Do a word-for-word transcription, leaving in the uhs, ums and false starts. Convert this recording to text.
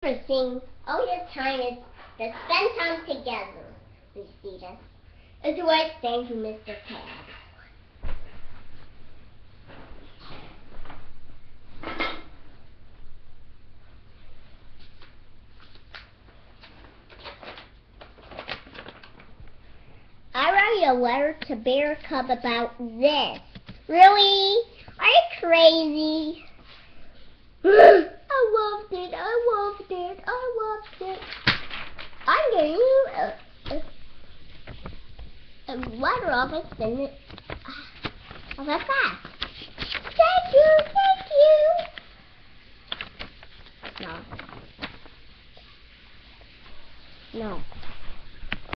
everything, all your time is to spend time together, Lucita. That's why thank you, Mister Cat. I write a letter to Bear Cub about this. Really? Are you crazy? I loved it, I loved it, I loved it. I'm getting you a, a, a letter of it, send it of a fax. Thank you, thank you. No. No.